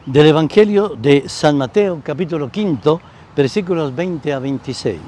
Del Evangelio de San Mateo, capítulo 5, versículos 20 a 26.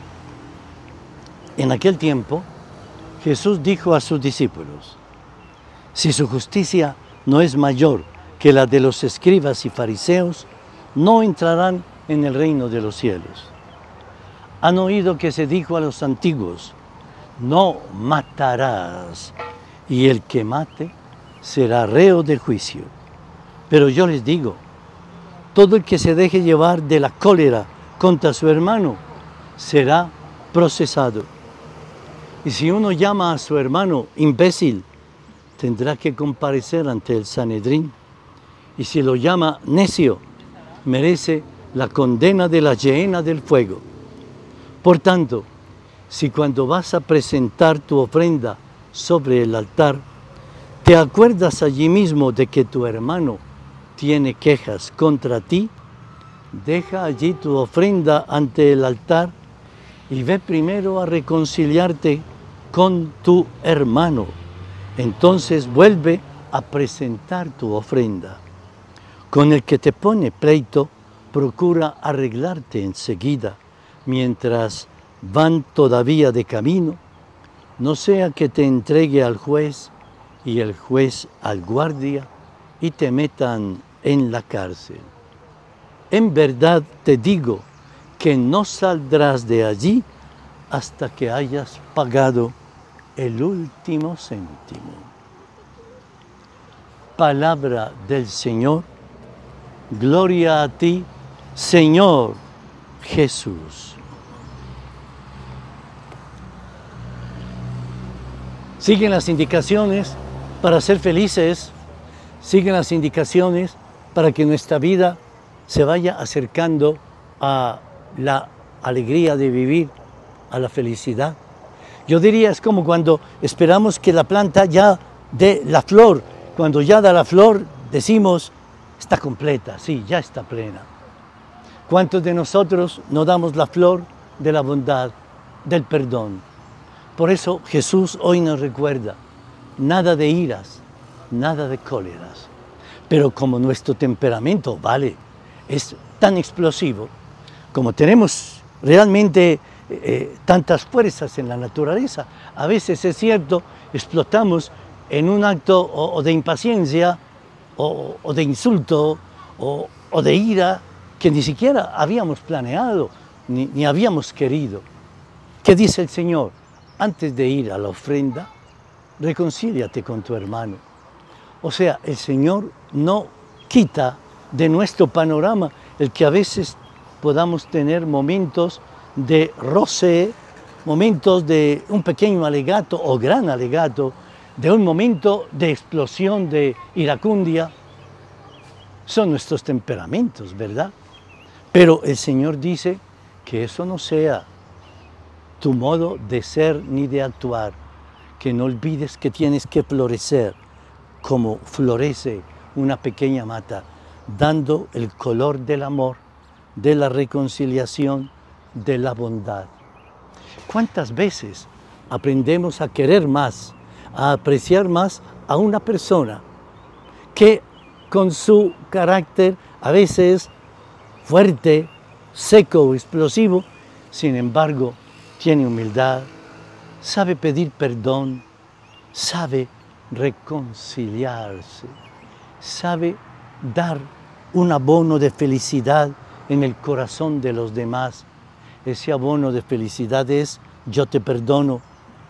En aquel tiempo, Jesús dijo a sus discípulos: si su justicia no es mayor que la de los escribas y fariseos, no entrarán en el reino de los cielos. Han oído que se dijo a los antiguos: no matarás, y el que mate será reo de juicio. Pero yo les digo, todo el que se deje llevar de la cólera contra su hermano será procesado. Y si uno llama a su hermano imbécil, tendrá que comparecer ante el Sanedrín. Y si lo llama necio, merece la condena de la hiena del fuego. Por tanto, si cuando vas a presentar tu ofrenda sobre el altar, te acuerdas allí mismo de que tu hermano tiene quejas contra ti, deja allí tu ofrenda ante el altar y ve primero a reconciliarte con tu hermano. Entonces vuelve a presentar tu ofrenda. Con el que te pone pleito, procura arreglarte enseguida, mientras van todavía de camino, no sea que te entregue al juez y el juez al guardia y te metan en la cárcel. En verdad te digo que no saldrás de allí hasta que hayas pagado el último céntimo. Palabra del Señor. Gloria a ti, Señor Jesús. Siguen las indicaciones para ser felices, siguen las indicaciones para que nuestra vida se vaya acercando a la alegría de vivir, a la felicidad. Yo diría, es como cuando esperamos que la planta ya dé la flor. Cuando ya da la flor, decimos, está completa, sí, ya está plena. ¿Cuántos de nosotros no damos la flor de la bondad, del perdón? Por eso Jesús hoy nos recuerda, nada de iras, nada de cóleras. Pero como nuestro temperamento, es tan explosivo, como tenemos realmente tantas fuerzas en la naturaleza, a veces es cierto, explotamos en un acto o de impaciencia, o de insulto, o de ira, que ni siquiera habíamos planeado, ni habíamos querido. ¿Qué dice el Señor? Antes de ir a la ofrenda, reconcíliate con tu hermano. O sea, el Señor no quita de nuestro panorama el que a veces podamos tener momentos de roce, momentos de un pequeño alegato o gran alegato, de un momento de explosión de iracundia. Son nuestros temperamentos, ¿verdad? Pero el Señor dice que eso no sea tu modo de ser ni de actuar, que no olvides que tienes que florecer como florece una pequeña mata, dando el color del amor, de la reconciliación, de la bondad. ¿Cuántas veces aprendemos a querer más, a apreciar más a una persona que con su carácter a veces fuerte, seco, explosivo, sin embargo, tiene humildad, sabe pedir perdón, sabe reconciliarse, sabe dar un abono de felicidad en el corazón de los demás? Ese abono de felicidad es: yo te perdono,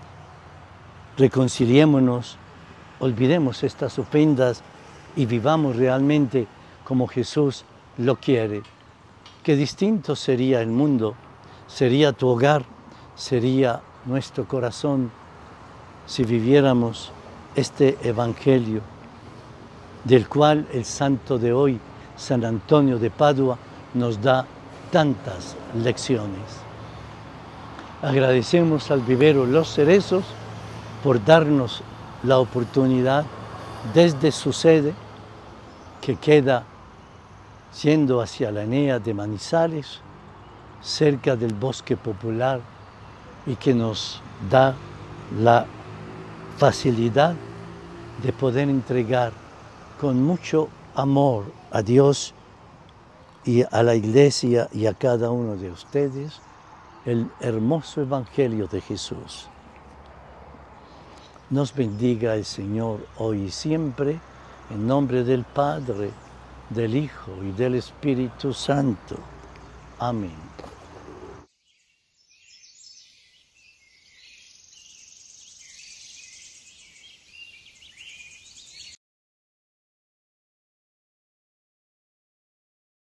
reconciliémonos, olvidemos estas ofensas y vivamos realmente como Jesús lo quiere. Qué distinto sería el mundo, sería tu hogar, sería nuestro corazón si viviéramos este Evangelio, del cual el santo de hoy, San Antonio de Padua, nos da tantas lecciones. Agradecemos al vivero Los Cerezos por darnos la oportunidad desde su sede, que queda yendo hacia la Enea de Manizales, cerca del Bosque Popular, y que nos da la facilidad de poder entregar con mucho amor a Dios y a la iglesia y a cada uno de ustedes el hermoso Evangelio de Jesús. Nos bendiga el Señor hoy y siempre, en nombre del Padre, del Hijo y del Espíritu Santo. Amén.